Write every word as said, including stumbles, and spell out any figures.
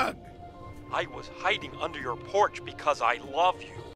hug. I was hiding under your porch because I love you.